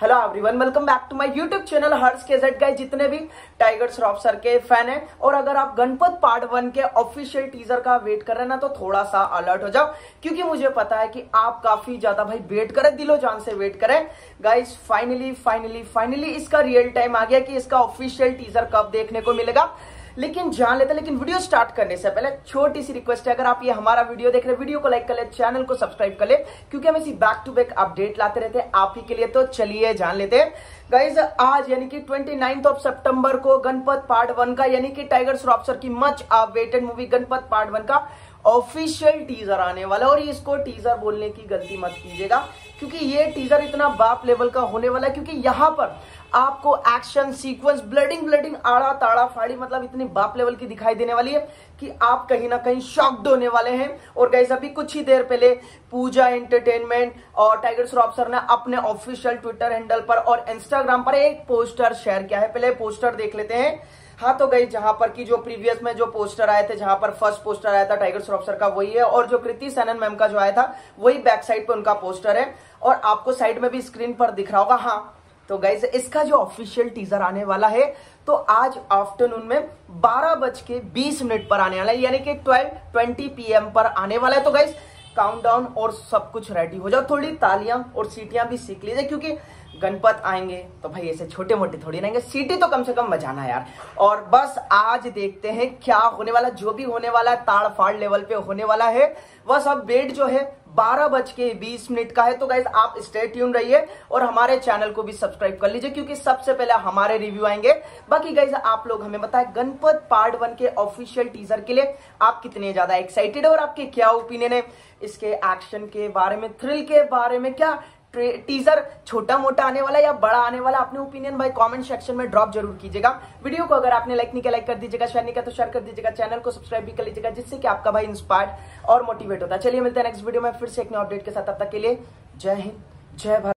Hello everyone, welcome back to my YouTube channel Harsh KZ. Guys, जितने भी Tiger Shroff sir के fan हैं और अगर आप गणपत पार्ट 1 के ऑफिशियल टीजर का वेट कर रहे हैं ना, तो थोड़ा सा अलर्ट हो जाओ, क्योंकि मुझे पता है कि आप काफी ज्यादा भाई वेट करें, दिलो जान से वेट करें। गाइस, फाइनली इसका रियल टाइम आ गया कि इसका ऑफिशियल टीजर कब देखने को मिलेगा। लेकिन जान लेते, लेकिन वीडियो स्टार्ट करने से पहले छोटी सी रिक्वेस्ट है, अगर आप ये हमारा वीडियो देख रहे हैं, वीडियो को लाइक कर ले, चैनल को सब्सक्राइब कर ले, क्योंकि हम इसी बैक टू बैक अपडेट लाते रहते हैं आप ही के लिए। तो चलिए जान लेते हैं। गाइज, आज यानी कि 29 सितंबर को गणपत पार्ट 1 का यानी कि टाइगर श्रॉफ सर की much awaited movie Ganapath part 1 का ऑफिशियल टीजर आने वाला है। और इसको टीजर बोलने की गलती मत कीजिएगा, क्योंकि ये टीजर इतना बाप लेवल का होने वाला है, क्योंकि यहां पर आपको एक्शन सीक्वेंस, ब्लडिंग आड़ा ताड़ा फाड़ी, मतलब इतनी बाप लेवल की दिखाई देने वाली है कि आप कहीं ना कहीं शॉक्ड होने वाले हैं। और गाइस, अभी कुछ ही देर पहले पूजा एंटरटेनमेंट और टाइगर श्रॉफ सर ने अपने ऑफिशियल ट्विटर हैंडल पर और इंस्टाग्राम पर एक पोस्टर शेयर किया है। पहले पोस्टर देख लेते हैं। हाँ, तो गई जहां पर की जो प्रीवियस में जो पोस्टर आए थे, जहां पर फर्स्ट पोस्टर आया था टाइगर श्रॉफ सर का, वही है। और जो कृति सैनन मैम का जो आया था, वही बैक साइड पे उनका पोस्टर है। और आपको साइड में भी स्क्रीन पर दिख रहा होगा। हाँ, तो गाइस, इसका जो ऑफिशियल टीजर आने वाला है, तो आज आफ्टरनून में 12:20 पर आने वाला है, यानी कि 12:20 PM पर आने वाला है। तो गाइस, काउंटडाउन और सब कुछ रेडी हो जाओ, थोड़ी तालियां और सीटियां भी सीख लीजिए, क्योंकि गणपत आएंगे तो भाई ऐसे छोटे मोटे थोड़ी रहेंगे, सीटी तो कम से कम बजाना यार। और बस आज देखते हैं क्या होने वाला, जो भी होने वाला है ताड़ फाड़ लेवल पे होने वाला है। बस अब वेट जो है 12:20 का है। तो गाइस, आप स्टे ट्यून रहिए और हमारे चैनल को भी सब्सक्राइब कर लीजिए, क्योंकि सबसे पहले हमारे रिव्यू आएंगे। बाकी गाइस, आप लोग हमें बताएं गणपत पार्ट 1 के ऑफिशियल टीजर के लिए आप कितने ज्यादा एक्साइटेड है और आपके क्या ओपिनियन है इसके एक्शन के बारे में, थ्रिल के बारे में। क्या टीजर छोटा मोटा आने वाला या बड़ा आने वाला, अपने ओपिनियन भाई कमेंट सेक्शन में ड्रॉप जरूर कीजिएगा। वीडियो को अगर आपने लाइक नहीं किया, लाइक कर दीजिएगा, शेयर नहीं किया तो शेयर कर दीजिएगा, चैनल को सब्सक्राइब भी कर लीजिएगा, जिससे कि आपका भाई इंस्पायर्ड और मोटिवेट होता है। चलिए मिलते हैं नेक्स्ट वीडियो में फिर से एक नए अपडेट के साथ। तब तक के लिए जय हिंद, जय भारत।